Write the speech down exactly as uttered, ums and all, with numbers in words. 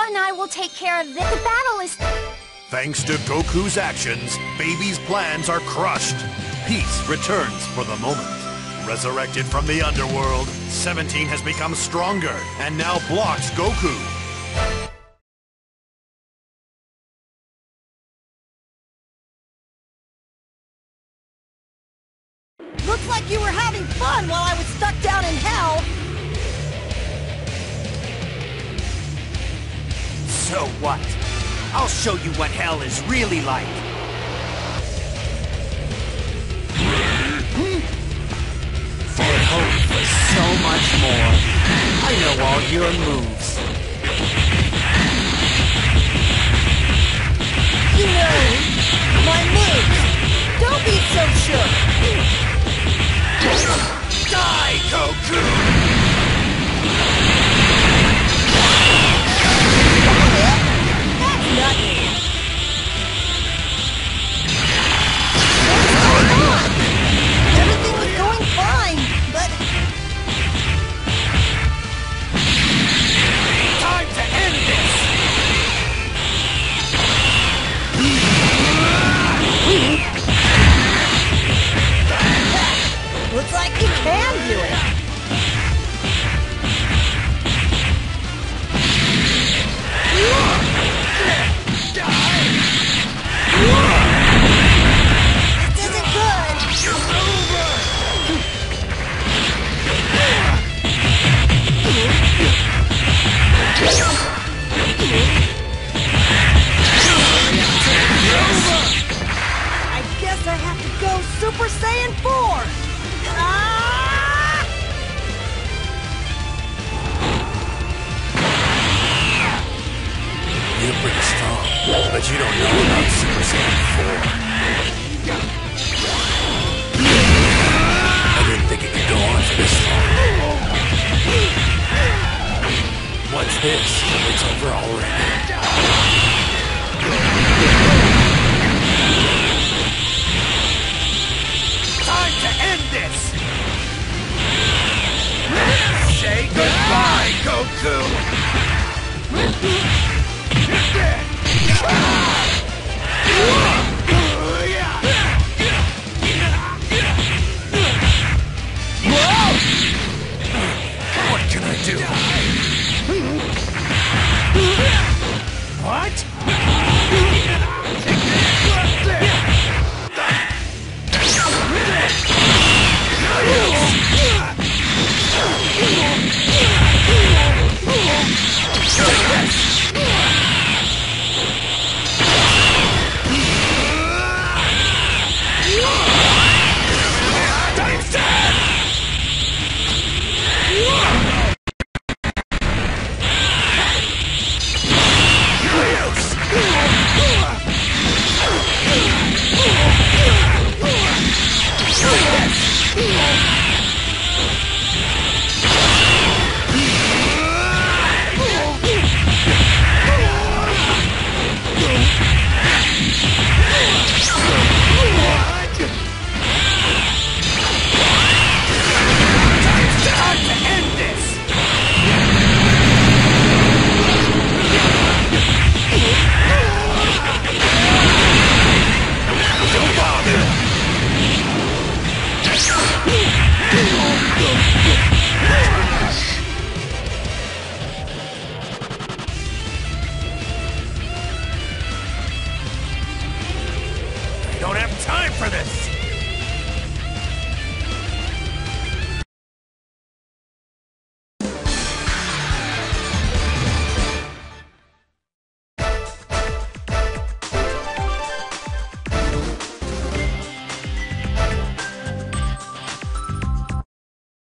Vegeta and I will take care of this. The battle is... Thanks to Goku's actions, Baby's plans are crushed. Peace returns for the moment. Resurrected from the underworld, Seventeen has become stronger and now blocks Goku. Looks like you were having fun while I was stuck down in hell. So what? I'll show you what hell is really like. For hope for so much more. I know all your moves. You know, my moves. Don't be so sure. Die, Goku! That's nothing. Everything was going fine, but... Time to end this! Looks like you can do it. This isn't good. It's over! I guess I have to go Super Saiyan four. Ah! You're pretty strong, but you don't know about Super Saiyan four. I didn't think it could go on for this long. What's this? It's over already. Time to end this! Say goodbye, Goku! What can I do? What? I don't have time for this!